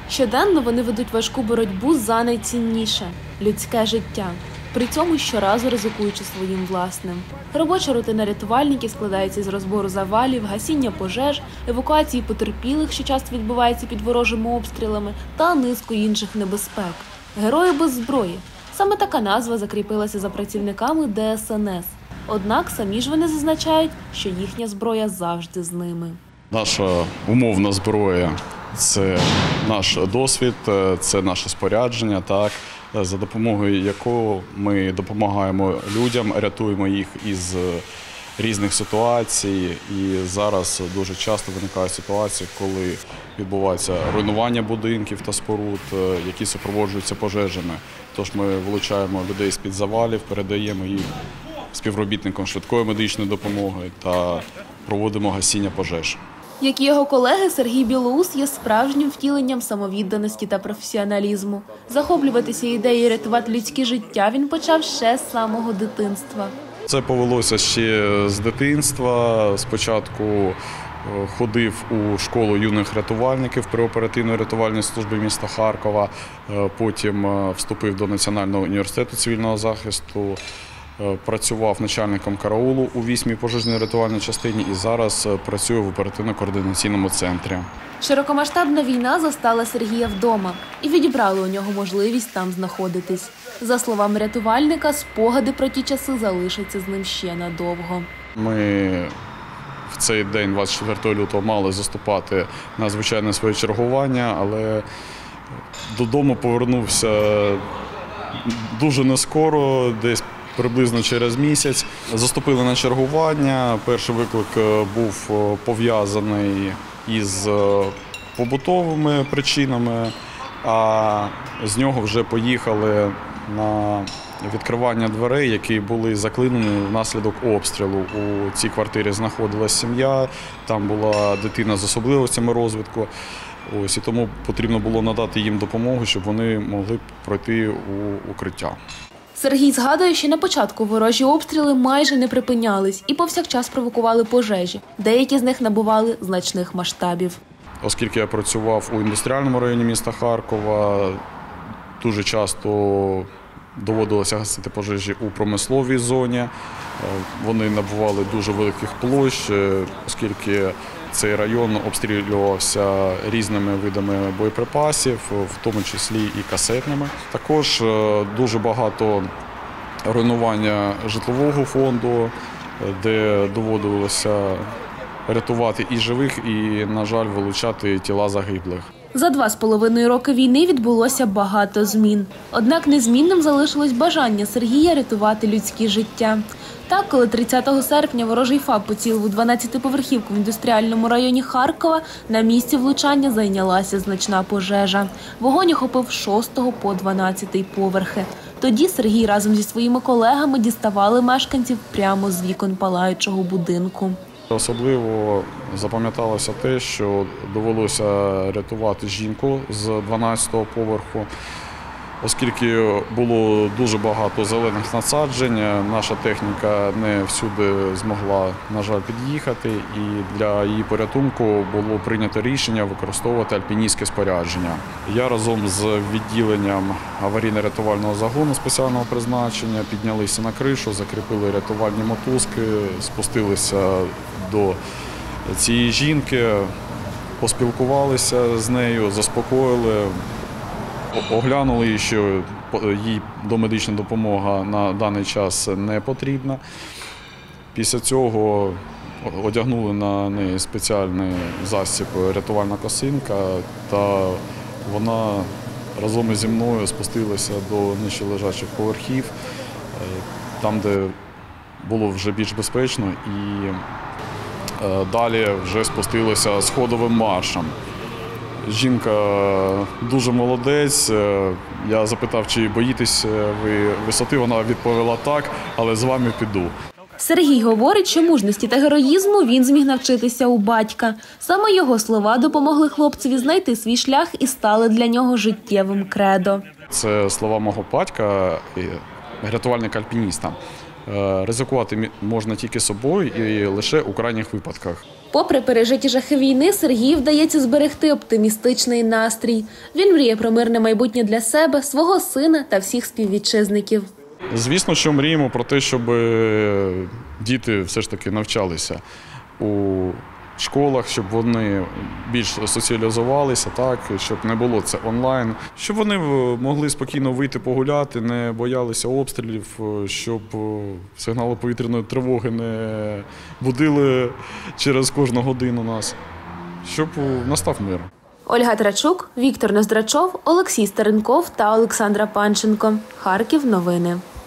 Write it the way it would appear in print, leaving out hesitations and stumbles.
Щоденно вони ведуть важку боротьбу за найцінніше – людське життя. При цьому щоразу ризикуючи своїм власним. Робоча рутина рятувальників складається з розбору завалів, гасіння пожеж, евакуації потерпілих, що часто відбувається під ворожими обстрілами, та низку інших небезпек. Герої без зброї. Саме така назва закріпилася за працівниками ДСНС. Однак самі ж вони зазначають, що їхня зброя завжди з ними. Наша умовна зброя – це наш досвід, це наше спорядження, за допомогою якого ми допомагаємо людям, рятуємо їх із різних ситуацій. І зараз дуже часто виникають ситуації, коли відбувається руйнування будинків та споруд, які супроводжуються пожежами. Тож ми вилучаємо людей з-під завалів, передаємо їх співробітникам швидкої медичної допомоги та проводимо гасіння пожеж. Як і його колеги, Сергій Білоус є справжнім втіленням самовідданості та професіоналізму. Захоплюватися ідеєю рятувати людське життя він почав ще з самого дитинства. Це повелося ще з дитинства. Спочатку ходив у школу юних рятувальників при оперативної рятувальній службі міста Харкова, потім вступив до Національного університету цивільного захисту, працював начальником караулу у 8-й пожежній рятувальній частині і зараз працюю в оперативно-координаційному центрі. Широкомасштабна війна застала Сергія вдома і відібрала у нього можливість там знаходитись. За словами рятувальника, спогади про ті часи залишаться з ним ще надовго. Ми в цей день, 24 лютого, мали заступати на звичайне своє чергування, але додому повернувся дуже нескоро, десь приблизно через місяць. Заступили на чергування. Перший виклик був пов'язаний із побутовими причинами, а з нього вже поїхали на відкривання дверей, які були заклинені внаслідок обстрілу. У цій квартирі знаходилась сім'я, там була дитина з особливостями розвитку. І тому потрібно було надати їм допомогу, щоб вони могли пройти у укриття. Сергій згадує, що на початку ворожі обстріли майже не припинялись і повсякчас провокували пожежі. Деякі з них набували значних масштабів. Оскільки я працював у індустріальному районі міста Харкова, дуже часто доводилося гасити пожежі у промисловій зоні. Вони набували дуже великих площ, оскільки цей район обстрілювався різними видами боєприпасів, в тому числі і касетними. Також дуже багато руйнування житлового фонду, де доводилося рятувати і живих, і, на жаль, вилучати тіла загиблих. За 2,5 роки війни відбулося багато змін. Однак незмінним залишилось бажання Сергія рятувати людське життя. Так, коли 30 серпня ворожий ФАП поцілив у 12-поверхівку в індустріальному районі Харкова, на місці влучання зайнялася значна пожежа. Вогонь охопив з 6 по 12 поверхи. Тоді Сергій разом зі своїми колегами діставали мешканців прямо з вікон палаючого будинку. Особливо запам'яталося те, що довелося рятувати жінку з 12-го поверху. Оскільки було дуже багато зелених насаджень, наша техніка не всюди змогла, на жаль, під'їхати. І для її порятунку було прийнято рішення використовувати альпіністське спорядження. Я разом з відділенням аварійно-рятувального загону спеціального призначення піднялися на кришу, закріпили рятувальні мотузки, спустилися до цієї жінки, поспілкувалися з нею, заспокоїли. Оглянули її, що їй домедична допомога на даний час не потрібна. Після цього одягнули на неї спеціальний засіб рятувальна косинка, та вона разом зі мною спустилася до нижчележачих поверхів, там, де було вже більш безпечно, і далі вже спустилася сходовим маршем. Жінка дуже молодець. Я запитав, чи боїтесь ви висоти. Вона відповіла так, але з вами піду. Сергій говорить, що мужності та героїзму він зміг навчитися у батька. Саме його слова допомогли хлопцеві знайти свій шлях і стали для нього життєвим кредо. Це слова мого батька, рятувальника-альпініста. Ризикувати можна тільки собою і лише у крайніх випадках. Попри пережиті жахи війни, Сергію вдається зберегти оптимістичний настрій. Він мріє про мирне майбутнє для себе, свого сина та всіх співвітчизників. Звісно, що мріємо про те, щоб діти все ж таки навчалися у школах, щоб вони більш соціалізувалися, так, щоб не було це онлайн, щоб вони могли спокійно вийти погуляти, не боялися обстрілів, щоб сигнали повітряної тривоги не будили через кожну годину нас, щоб настав мир. Ольга Трачук, Віктор Ноздрачов, Олексій Старенков та Олександра Панченко. Харків. Новини.